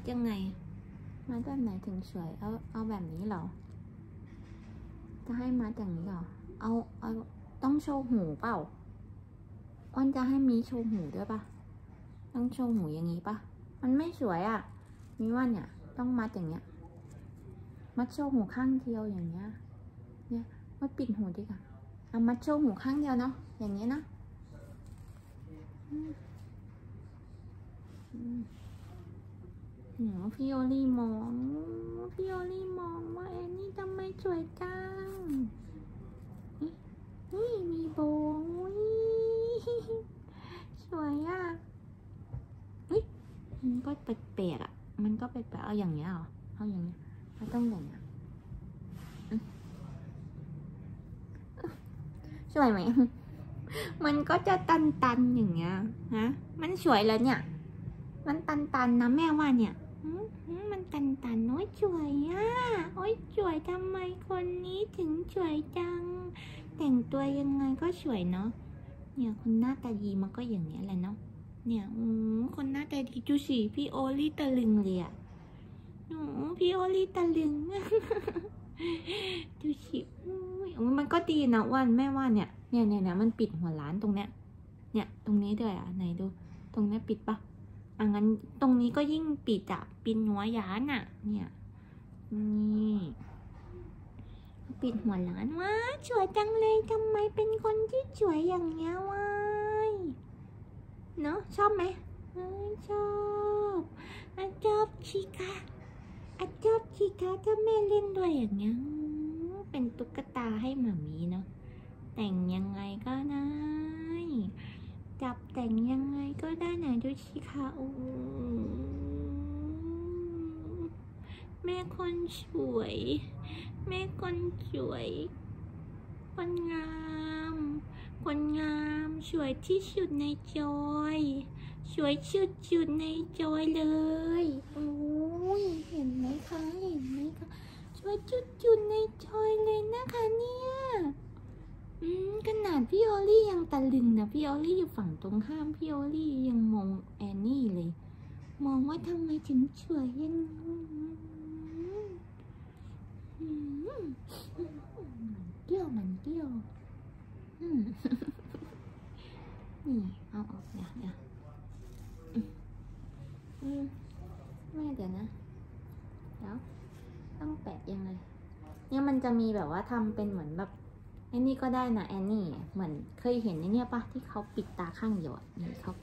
ยังไงมัดแบบไหนถึงสวยเอาแบบนี้เหรอจะให้มัดอย่างนี้เหรอเอาต้องโชว์หูเปล่าอ้อนจะให้มีโชว์หูด้วยปะต้องโชว์หูอย่างนี้ปะมันไม่สวยอ่ะมีว่าเนี่ยต้องมัดอย่างเงี้ยมัดโชว์หูข้างเดียวอย่างเงี้ยเนี่ยมัดปิดหูดีกว่าเอามัดโชว์หูข้างเดียวเนาะอย่างเงี้ยนะพี่โอลี่มองว่าแอนนี่ทำไมสวยจังนี่มีโบสวยอ่ะมันก็แปลกๆอ่ะมันก็แปลกๆเอาอย่างเงี้ยเหรอเอาอย่างเงี้ยไม่ต้องอย่างเงี้ยสวยไหมมันก็จะตันอย่างเงี้ยฮะมันสวยแล้วเนี่ยมันตันนะแม่ว่าเนี่ยมันตันโอ้ยสวยอ่ะโอ้ยสวยทำไมคนนี้ถึงสวยจังแต่งตัวยังไงก็สวยเนาะเนี่ยคนหน้าตาดีมันก็อย่างเงี้ยแหละเนาะเนี่ยคนหน้าตาดีดูสิพี่โอลี่ตะลึงเลยอ่ะพี่โอลี่ตะลึงดูสิมันก็ดีนะวันแม่ว่าเนี่ยมันปิดหัวล้านตรงเนี้ยเนี่ยตรงนี้ด้วยอ่ะไหนดูตรงนี้ปิดปะงั้นตรงนี้ก็ยิ่งปิดอ่ะปิดหัวล้านอ่ะเนี่ยนี่ปิดหัวล้านว้าสวยจังเลยทำไมเป็นคนที่สวยอย่างเงี้ยวะเนาะชอบไหมชอบชิคาชอบชิคาถ้าแม่เล่นด้วยอย่างเงี้ยเป็นตุ๊กตาให้หมามีเนาะแต่งยังไงก็ได้จับแต่งยังไงก็ได้ไหนดูชิคาแม่คนสวยคนงามสวยที่สุดในจอยสวยสุดในจอยเลยโอ้ยเห็นไหมคะสวยสุดในจอยเลยนะคะเนี่ยขนาดพี่โอลี่ยังตะลึงนะพี่โอลี่อยู่ฝั่งตรงข้ามพี่โอลี่ยังมองแอนนี่เลยมองว่าทำไมถึงสวยยังมันเกี้ยวนี่เอาออกเดี๋ยวแม่เดี๋ยวนะแล้วต้องแปะยังไงเนี่ยมันจะมีแบบว่าทำเป็นเหมือนแบบไอ้นี่ก็ได้นะแอนนี่เหมือนเคยเห็นไอ้นี่ปะที่เขาปิดตาข้างเดียวนี่เขา